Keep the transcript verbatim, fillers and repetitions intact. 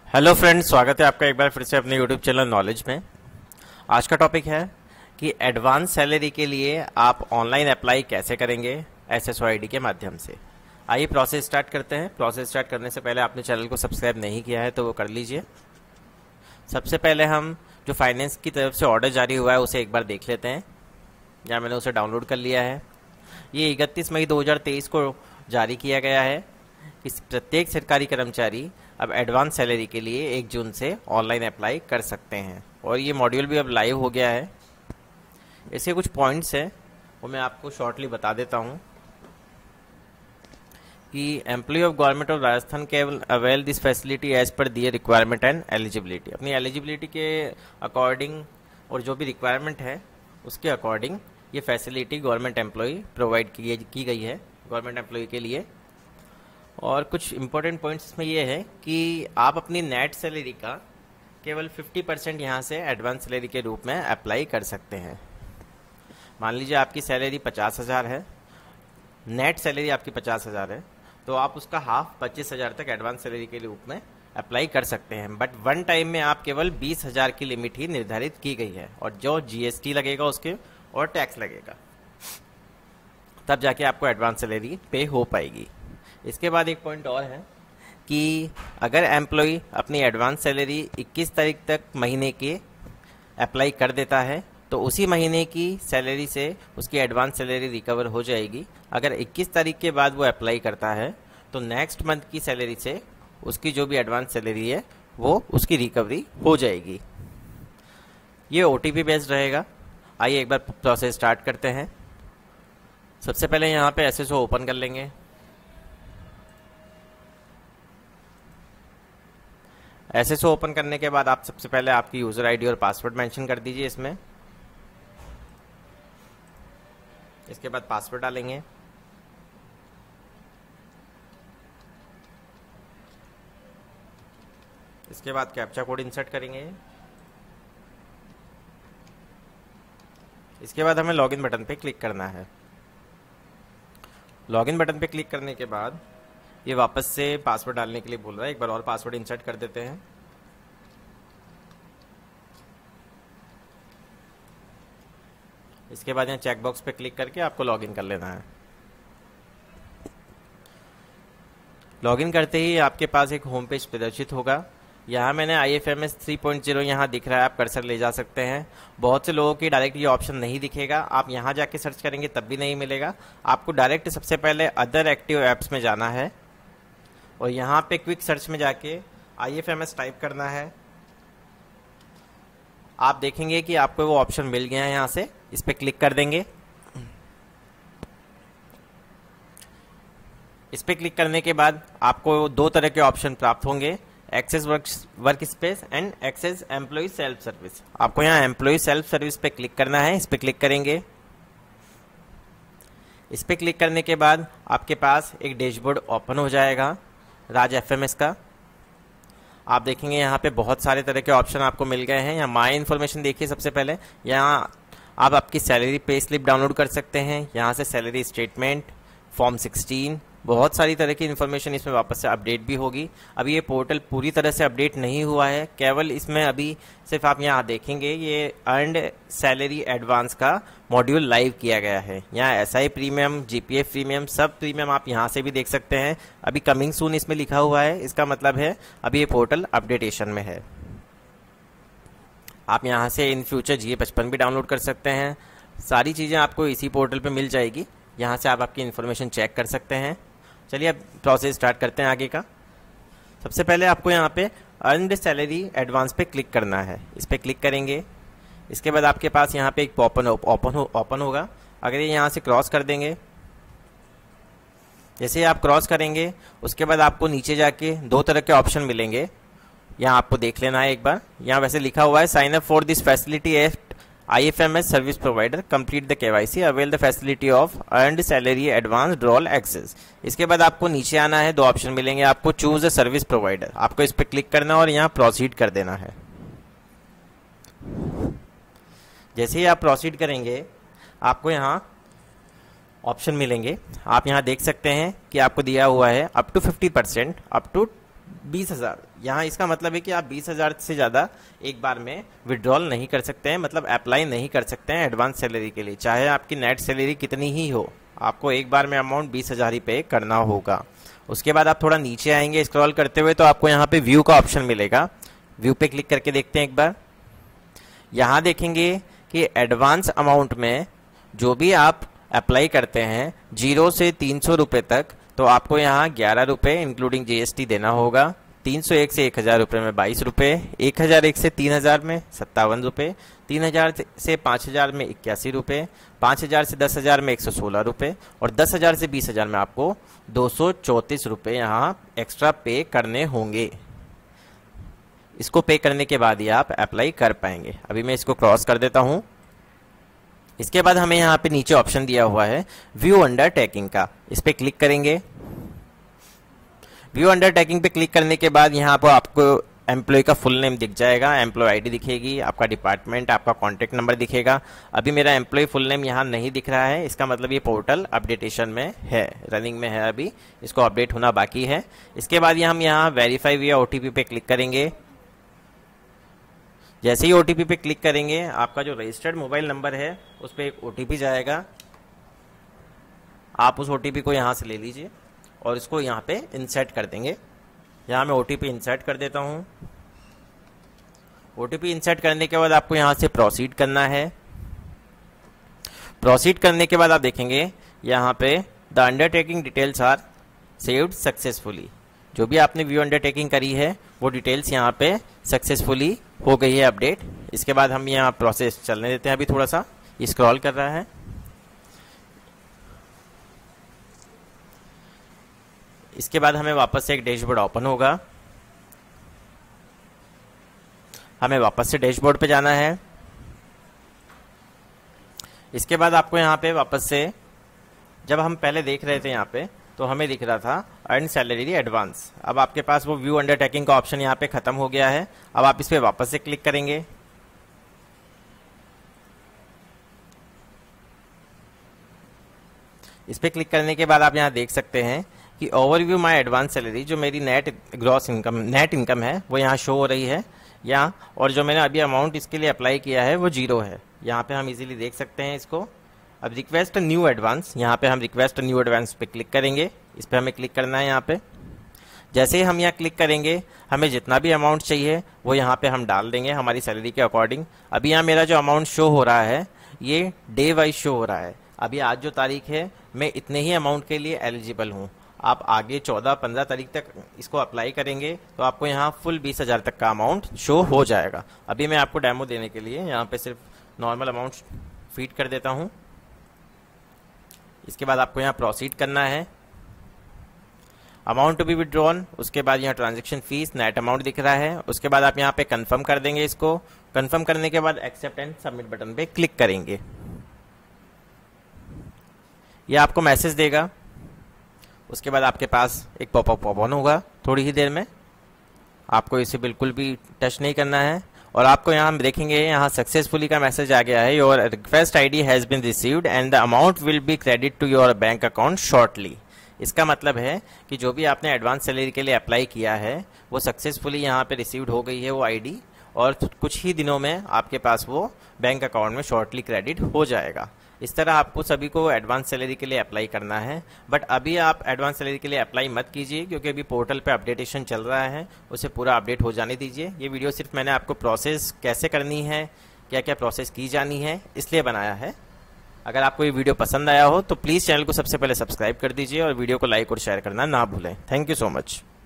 Hello friends, स्वागत है आपका एक बार फिर से अपने यूट्यूब चैनल नॉलेज में। आज का टॉपिक है कि एडवांस सैलरी के लिए आप ऑनलाइन अप्लाई कैसे करेंगे एसएसओ आईडी के माध्यम से। आइए प्रोसेस स्टार्ट करते हैं। प्रोसेस स्टार्ट करने से पहले आपने चैनल को सब्सक्राइब नहीं किया है तो वो कर लीजिए। सबसे पहले हम जो फाइनेंस की तरफ से ऑर्डर जारी हुआ है उसे एक बार देख लेते हैं। या मैंने उसे डाउनलोड कर लिया है। ये इकतीस मई दो हज़ार तेईस को जारी किया गया है। इस प्रत्येक सरकारी कर्मचारी अब एडवांस सैलरी के लिए एक जून से ऑनलाइन अप्लाई कर सकते हैं और ये मॉड्यूल भी अब लाइव हो गया है। इसके कुछ पॉइंट्स हैं वो मैं आपको शॉर्टली बता देता हूं कि employ of government of Rajasthan can avail this facility as per their requirement and eligibility. अपनी एलिजिबिलिटी के अकॉर्डिंग और जो भी रिक्वायरमेंट है उसके अकॉर्डिंग ये फैसिलिटी गवर्नमेंट एम्प्लॉय प्रोवाइड की, की गई है गवर्नमेंट एम्प्लॉय के लिए। और कुछ इंपॉर्टेंट पॉइंट्स इसमें ये है कि आप अपनी नेट सैलरी का केवल पचास परसेंट यहाँ से एडवांस सैलरी के रूप में अप्लाई कर सकते हैं। मान लीजिए आपकी सैलरी पचास हज़ार है, नेट सैलरी आपकी पचास हज़ार है, तो आप उसका हाफ पच्चीस हज़ार तक एडवांस सैलरी के रूप में अप्लाई कर सकते हैं। बट वन टाइम में आप केवल बीस हज़ार की लिमिट ही निर्धारित की गई है और जो जीएसटी लगेगा उसके और टैक्स लगेगा तब जाके आपको एडवांस सैलरी पे हो पाएगी। इसके बाद एक पॉइंट और है कि अगर एम्प्लॉय अपनी एडवांस सैलरी इक्कीस तारीख तक महीने के अप्लाई कर देता है तो उसी महीने की सैलरी से उसकी एडवांस सैलरी रिकवर हो जाएगी। अगर इक्कीस तारीख के बाद वो अप्लाई करता है तो नेक्स्ट मंथ की सैलरी से उसकी जो भी एडवांस सैलरी है वो उसकी रिकवरी हो जाएगी। ये ओटीपी बेस्ड रहेगा। आइए एक बार प्रोसेस स्टार्ट करते हैं। सबसे पहले यहाँ पे एसएसओ ओपन कर लेंगे। एसएसओ ओपन करने के बाद आप सबसे पहले आपकी यूजर आईडी और पासवर्ड मेंशन कर दीजिए इसमें। इसके बाद पासवर्ड डालेंगे। इसके बाद कैप्चा कोड इंसर्ट करेंगे। इसके बाद हमें लॉगिन बटन पे क्लिक करना है। लॉगिन बटन पे क्लिक करने के बाद ये वापस से पासवर्ड डालने के लिए बोल रहा है। एक बार और पासवर्ड इंसर्ट कर देते हैं। इसके बाद यहाँ चेक बॉक्स पे क्लिक करके आपको लॉगिन कर लेना है। लॉगिन करते ही आपके पास एक होम पेज प्रदर्शित होगा। यहाँ मैंने I F M S three point zero यहाँ दिख रहा है, आप कर्सर ले जा सकते हैं। बहुत से लोगों की डायरेक्ट ये ऑप्शन नहीं दिखेगा, आप यहाँ जाके सर्च करेंगे तब भी नहीं मिलेगा। आपको डायरेक्ट सबसे पहले अदर एक्टिव ऐप्स में जाना है और यहाँ पे क्विक सर्च में जाके I F M S type करना है। आप देखेंगे कि आपको वो ऑप्शन मिल गया है। यहाँ से इस पे क्लिक कर देंगे। इस पे क्लिक करने के बाद आपको दो तरह के ऑप्शन प्राप्त होंगे, access work space and access employ self service. आपको यहाँ एम्प्लॉय सेल्फ सर्विस पे क्लिक करना है। इस पे क्लिक करेंगे। इस पे क्लिक करने के बाद आपके पास एक डैशबोर्ड ओपन हो जाएगा राज एफएमएस का। आप देखेंगे यहाँ पे बहुत सारे तरह के ऑप्शन आपको मिल गए हैं। यहाँ माई इन्फॉर्मेशन देखिए। सबसे पहले यहाँ आप आपकी सैलरी पे स्लिप डाउनलोड कर सकते हैं। यहाँ से सैलरी स्टेटमेंट, फॉर्म सिक्सटीन, बहुत सारी तरह की इन्फॉर्मेशन इसमें वापस से अपडेट भी होगी। अभी ये पोर्टल पूरी तरह से अपडेट नहीं हुआ है, केवल इसमें अभी सिर्फ आप यहाँ देखेंगे ये अर्नड सैलरी एडवांस का मॉड्यूल लाइव किया गया है। यहाँ एसआई प्रीमियम, जीपीएफ प्रीमियम, सब प्रीमियम आप यहाँ से भी देख सकते हैं। अभी कमिंग सून इसमें लिखा हुआ है, इसका मतलब है अभी ये पोर्टल अपडेटेशन में है। आप यहाँ से इन फ्यूचर जी ए पचपन भी डाउनलोड कर सकते हैं। सारी चीज़ें आपको इसी पोर्टल पे मिल जाएगी। यहाँ से आप आपकी इन्फॉर्मेशन चेक कर सकते हैं। चलिए अब प्रोसेस स्टार्ट करते हैं आगे का। सबसे पहले आपको यहाँ पे अर्नड सैलरी एडवांस पे क्लिक करना है। इस पे क्लिक करेंगे। इसके बाद आपके पास यहाँ पे एक ओपन ओपन हो, ओपन होगा। अगर ये यहाँ से क्रॉस कर देंगे, जैसे आप क्रॉस करेंगे उसके बाद आपको नीचे जाके दो तरह के ऑप्शन मिलेंगे। यहाँ आपको देख लेना है एक बार। यहाँ वैसे लिखा हुआ है sign up for this facility at I F M S service provider, complete the K Y C, avail the facility of earned salary advance drawal access. इसके बाद आपको नीचे आना है, दो ऑप्शन मिलेंगे आपको, चूज अ सर्विस प्रोवाइडर। आपको इस पर क्लिक करना है और यहाँ प्रोसीड कर देना है। जैसे ही आप प्रोसीड करेंगे आपको यहाँ ऑप्शन मिलेंगे। आप यहाँ देख सकते हैं कि आपको दिया हुआ है up to fifty percent, up to बीस हजार, यहाँ इसका मतलब है कि आप बीस हजार से ज़्यादा एक बार में विड्रॉल नहीं कर सकते हैं, मतलब अप्लाई नहीं कर सकते हैं एडवांस सैलरी के लिए, चाहे आपकी नेट सैलरी कितनी ही हो, आपको एक बार में अमाउंट बीस हजार ही पे करना होगा। उसके बाद आप थोड़ा नीचे आएंगे स्क्रॉल करते हुए तो आपको यहाँ पे व्यू का ऑप्शन मिलेगा। व्यू पे क्लिक करके देखते हैं एक बार। यहाँ देखेंगे कि एडवांस अमाउंट में जो भी आप अप्लाई करते हैं जीरो से तीन सौ रुपये तक, तो आपको यहाँ ग्यारह रुपये इंक्लूडिंग जीएसटी देना होगा। तीन सौ एक से एक हज़ार रुपये में बाईस रुपये, एक हज़ार एक से तीन हज़ार में सत्तावन रुपये, तीन हज़ार से पाँच हज़ार में इक्यासी रुपये, पाँच हज़ार से दस हज़ार में एक सौ सोलह रुपये और दस हज़ार से बीस हज़ार में आपको दो सौ चौंतीस रुपये यहाँ एक्स्ट्रा पे करने होंगे। इसको पे करने के बाद ही आप अप्लाई कर पाएंगे। अभी मैं इसको क्रॉस कर देता हूँ। इसके बाद हमें यहाँ पे नीचे ऑप्शन दिया हुआ है व्यू अंडरटेकिंग का, इस पे क्लिक करेंगे। व्यू अंडरटेकिंग पे क्लिक करने के बाद यहाँ पर आपको एम्प्लॉय का फुल नेम दिख जाएगा, एम्प्लॉय आईडी दिखेगी, आपका डिपार्टमेंट, आपका कॉन्टैक्ट नंबर दिखेगा। अभी मेरा एम्प्लॉय फुल नेम यहाँ नहीं दिख रहा है, इसका मतलब ये पोर्टल अपडेटेशन में है, रनिंग में है, अभी इसको अपडेट होना बाकी है। इसके बाद ये हम यहाँ वेरीफाई विया ओटीपी पे क्लिक करेंगे। जैसे ही ओटीपी पे क्लिक करेंगे आपका जो रजिस्टर्ड मोबाइल नंबर है उस पर एक ओटीपी जाएगा। आप उस ओटीपी को यहाँ से ले लीजिए और इसको यहाँ पे इंसर्ट कर देंगे। यहाँ मैं ओटीपी इंसर्ट कर देता हूँ। ओटीपी इंसर्ट करने के बाद आपको यहाँ से प्रोसीड करना है। प्रोसीड करने के बाद आप देखेंगे यहाँ पे the undertaking details are saved successfully. जो भी आपने व्यू अंडरटेकिंग करी है वो डिटेल्स यहाँ पे सक्सेसफुली हो गई है अपडेट। इसके बाद हम यहाँ प्रोसेस चलने देते हैं, अभी थोड़ा सा स्क्रॉल कर रहा है। इसके बाद हमें वापस से एक डैशबोर्ड ओपन होगा, हमें वापस से डैशबोर्ड पे जाना है। इसके बाद आपको यहाँ पे वापस से, जब हम पहले देख रहे थे यहाँ पे तो हमें दिख रहा था अर्न सैलरी एडवांस, अब आपके पास वो व्यू अंडरटेकिंग का ऑप्शन यहाँ पे खत्म हो गया है। अब आप इस पे वापस से क्लिक करेंगे। इस पे क्लिक करने के बाद आप यहाँ देख सकते हैं कि ओवरव्यू माय एडवांस सैलरी, जो मेरी net gross income net income है वो यहाँ शो हो रही है यहाँ, और जो मैंने अभी अमाउंट इसके लिए अप्लाई किया है वो जीरो है। यहाँ पे हम इजीली देख सकते हैं इसको। अब रिक्वेस्ट न्यू एडवांस, यहाँ पे हम रिक्वेस्ट न्यू एडवांस पे क्लिक करेंगे। इस पे हमें क्लिक करना है यहाँ पे। जैसे ही हम यहाँ क्लिक करेंगे हमें जितना भी अमाउंट चाहिए वो यहाँ पे हम डाल देंगे हमारी सैलरी के अकॉर्डिंग। अभी यहाँ मेरा जो अमाउंट शो हो रहा है ये डे वाइज शो हो रहा है। अभी आज जो तारीख है मैं इतने ही अमाउंट के लिए एलिजिबल हूँ। आप आगे चौदह पंद्रह तारीख तक इसको अप्लाई करेंगे तो आपको यहाँ फुल बीस हज़ार तक का अमाउंट शो हो जाएगा। अभी मैं आपको डेमो देने के लिए यहाँ पे सिर्फ नॉर्मल अमाउंट फीड कर देता हूँ। इसके बाद आपको यहाँ प्रोसीड करना है। अमाउंट टू बी विड्रॉन, उसके बाद यहाँ ट्रांजैक्शन फीस नेट अमाउंट दिख रहा है। उसके बाद आप यहाँ पे कंफर्म कर देंगे इसको। कंफर्म करने के बाद एक्सेप्ट एंड सबमिट बटन पे क्लिक करेंगे। ये आपको मैसेज देगा। उसके बाद आपके पास एक पॉपअप ओपन होगा थोड़ी ही देर में। आपको इसे बिल्कुल भी टच नहीं करना है और आपको यहाँ देखेंगे यहाँ सक्सेसफुली का मैसेज आ गया है। Your request ID has been received and the amount will be credit to your bank account shortly. इसका मतलब है कि जो भी आपने एडवांस सैलरी के लिए अप्लाई किया है वो सक्सेसफुली यहाँ पे रिसीव्ड हो गई है वो आईडी, और कुछ ही दिनों में आपके पास वो बैंक अकाउंट में शॉर्टली क्रेडिट हो जाएगा। इस तरह आपको सभी को एडवांस सैलरी के लिए अप्लाई करना है। बट अभी आप एडवांस सैलरी के लिए अप्लाई मत कीजिए क्योंकि अभी पोर्टल पे अपडेटेशन चल रहा है, उसे पूरा अपडेट हो जाने दीजिए। ये वीडियो सिर्फ मैंने आपको प्रोसेस कैसे करनी है, क्या क्या प्रोसेस की जानी है, इसलिए बनाया है। अगर आपको ये वीडियो पसंद आया हो तो प्लीज़ चैनल को सबसे पहले सब्सक्राइब कर दीजिए और वीडियो को लाइक और शेयर करना ना भूलें। Thank you so much.